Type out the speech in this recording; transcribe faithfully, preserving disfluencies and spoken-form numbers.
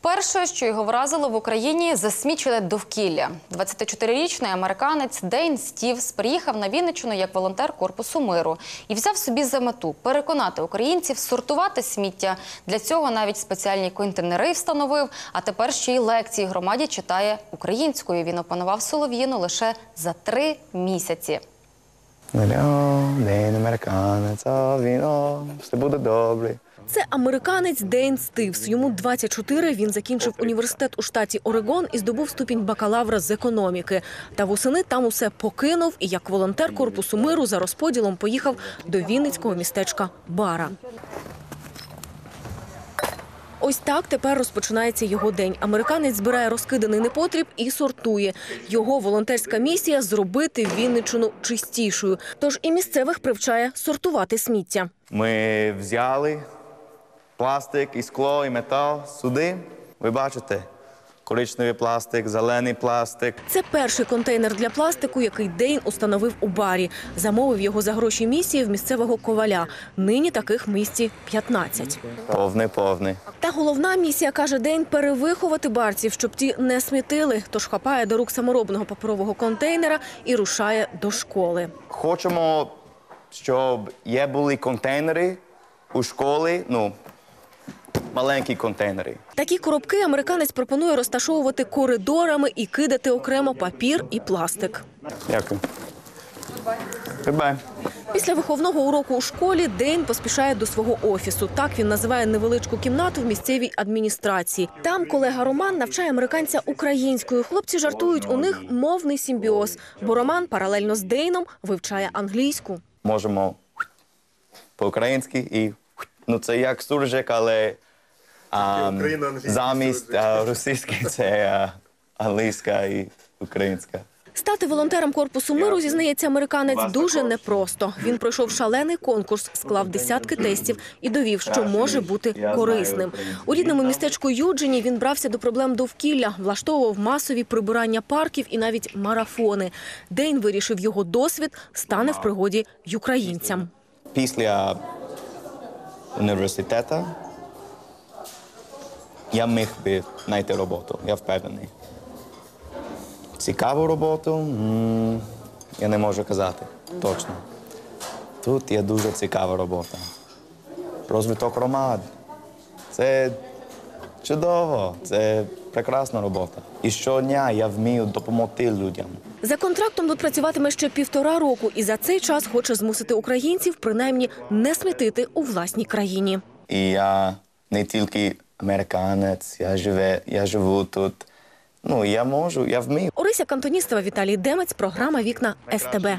Перше, що його вразило в Україні – засмічене довкілля. двадцятичотирирічний американець Дейн Стівс приїхав на Вінниччину як волонтер Корпусу миру і взяв собі за мету переконати українців сортувати сміття. Для цього навіть спеціальні контейнери встановив, а тепер ще й лекції громаді читає українською. Він опанував солов'їну лише за три місяці. День американець, а віно, все буде добре. Це американець Дейн Стівс. Йому двадцять чотири, він закінчив університет у штаті Орегон і здобув ступінь бакалавра з економіки. Та восени там усе покинув і як волонтер Корпусу миру за розподілом поїхав до вінницького містечка Бара. Ось так тепер розпочинається його день. Американець збирає розкиданий непотріб і сортує. Його волонтерська місія – зробити Вінниччину чистішою. Тож і місцевих привчає сортувати сміття. Ми взяли пластик, і скло, і метал сюди. Ви бачите? Коричневий пластик, зелений пластик. Це перший контейнер для пластику, який Дейн установив у Барі. Замовив його за гроші місії в місцевого коваля. Нині таких в місті п'ятнадцять. Повний, повний. Та головна місія, каже Дейн, перевиховати барців, щоб ті не смітили. Тож хапає до рук саморобного паперового контейнера і рушає до школи. Хочемо, щоб є були контейнери у школі, ну, маленькі контейнери. Такі коробки американець пропонує розташовувати коридорами і кидати окремо папір і пластик. Дякую. Бай-бай. Після виховного уроку у школі Дейн поспішає до свого офісу. Так він називає невеличку кімнату в місцевій адміністрації. Там колега Роман навчає американця українською. Хлопці жартують, у них мовний симбіоз, бо Роман паралельно з Дейном вивчає англійську. Можемо по-українськи і, ну, це як суржик, але а, замість а, російської це а, англійська і українська. Стати волонтером Корпусу миру, зізнається американець, дуже непросто. Він пройшов шалений конкурс, склав десятки тестів і довів, що може бути корисним. У рідному містечку Юджині він брався до проблем довкілля, влаштовував масові прибирання парків і навіть марафони. Дейн вирішив, його досвід стане в пригоді й українцям. Після університету я міг би знайти роботу, я впевнений. Цікаву роботу, м-м, я не можу казати, точно. Тут є дуже цікава робота. Розвиток громад. Це чудово, це прекрасна робота. І щодня я вмію допомогти людям. За контрактом тут працюватиме ще півтора року і за цей час хоче змусити українців принаймні не смітити у власній країні. І я не тільки американець, я, живе, я живу тут. Ну, я можу, я вмію. Орися Кантоністова, Віталій Демець, програма «Вікна ес те бе».